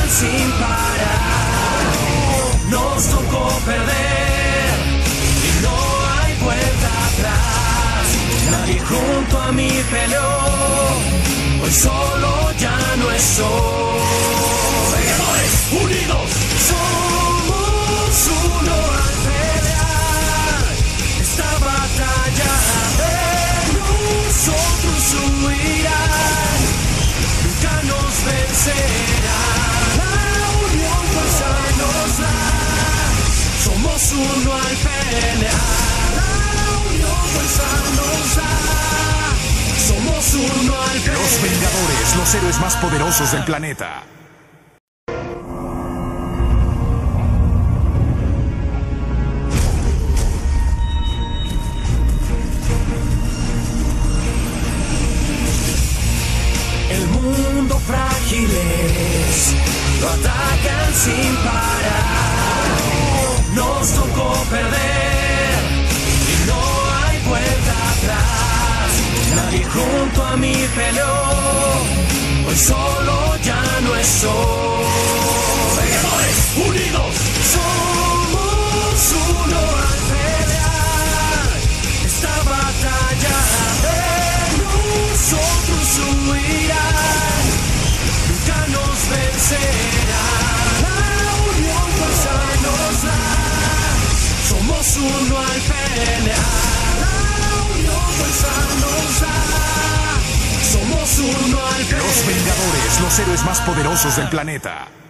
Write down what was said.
atacan sin parar. Nos tocó perder y no hay vuelta atrás. Nadie junto a mí peleó, hoy solo ya no estoy. Vengadores unidos, somos uno al pelear. Esta batalla de nosotros huirán, nunca nos vencerá. La unión fuerza nos da, somos uno al pelear. La unión fuerza nos da, somos uno al pelear. Los Vengadores, los héroes más poderosos del planeta. El mundo frágil es, lo atacan sin parar. Nos tocó perder y no hay vuelta atrás. Nadie junto a mí peleó, hoy solo ya no estoy. Vengadores unidos, somos uno al pelear. Esta batalla de nosotros huirán, nunca nos vencerá. La unión fuerza nos da, somos uno al pelear. La unión fuerza nos da, somos uno al pelear. Los Vengadores, los héroes más poderosos del planeta.